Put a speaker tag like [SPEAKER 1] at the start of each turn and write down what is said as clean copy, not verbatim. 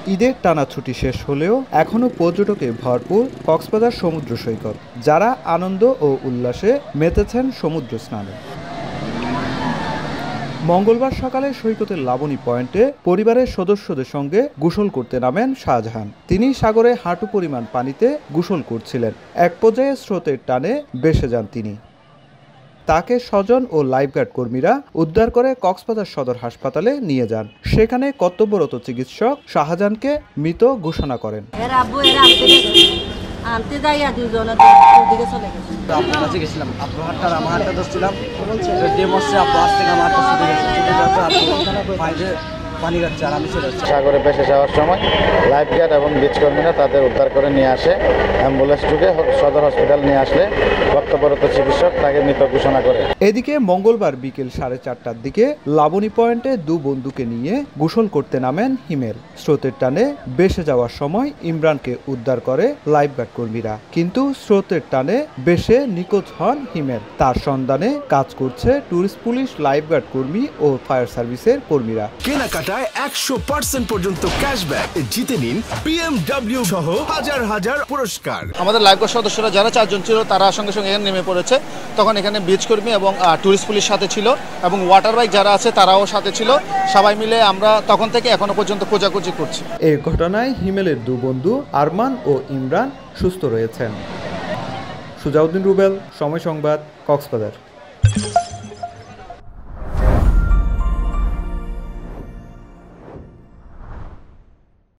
[SPEAKER 1] ঈদের টানা ছুটি শেষ হলেও এখনও পর্যটকে ভরপুর কক্সবাজার সমুদ্র সৈকত, যারা আনন্দ ও উল্লাসে মেতেছেন সমুদ্র স্নানে। মঙ্গলবার সকালে সৈকতের লাবণী পয়েন্টে পরিবারের সদস্যদের সঙ্গে গোসল করতে নামেন শাহজাহান। তিনি সাগরে হাঁটু পরিমাণ পানিতে গোসল করছিলেন। এক পর্যায়ে স্রোতের টানে ভেসে যান তিনি। তাকে স্বজন ও লাইফগার্ড কর্মীরা উদ্ধার করে কক্সবাজার সদর হাসপাতালে নিয়ে যান। সেখানে কর্তব্যরত চিকিৎসক শাহজাহানকে মৃত ঘোষণা করেন।
[SPEAKER 2] সাগরে ভেসে যাওয়ার সময় লাইফগার্ড এবং বিচ কর্মীরা তাদের উদ্ধার করে নিয়ে আসে। অ্যাম্বুলেন্স যুগে সদর হসপিটাল নিয়ে আসলে কর্তব্যরত চিকিৎসক তাকে মৃত ঘোষণা করে।
[SPEAKER 1] এদিকে মঙ্গলবার বিকেল 4:30টার দিকে লাবণী পয়েন্টে দু বন্ধুকে নিয়ে গোসল করতে নামেন হিমেল। স্রোতের টানে ভেসে যাওয়ার সময় ইমরানকে উদ্ধার করে লাইফগার্ড কর্মীরা, কিন্তু স্রোতের টানে ভেসে নিখোঁজ হন হিমেল। তার সন্ধানে কাজ করছে ট্যুরিস্ট পুলিশ, লাইফগার্ড কর্মী ও ফায়ার সার্ভিসের কর্মীরা।
[SPEAKER 3] কেনাকাটায় 100% পর্যন্ত ক্যাশব্যাক জিতে নিন BMW সহ হাজার হাজার পুরস্কার।
[SPEAKER 4] আমাদের লাইফগার্ড সদস্যরা যারা 4 জন ছিল তারা সঙ্গে সঙ্গে এখানে নেমে পড়েছে। তখন এখানে বিচ কর্মী এবং ট্যুরিস্ট পুলিশ সাথে ছিল এবং ওয়াটার বাইক যারা আছে তারাও সাথে ছিল। সবাই মিলে আমরা তখন থেকে এখনো পর্যন্ত খোঁজাখুঁজি করছি।
[SPEAKER 1] এই ঘটনায় হিমেলের দু বন্ধু আরমান ও ইমরান সুস্থ রয়েছেন। সুজাউদ্দিন রুবেল, সময় সংবাদ, কক্সবাজার।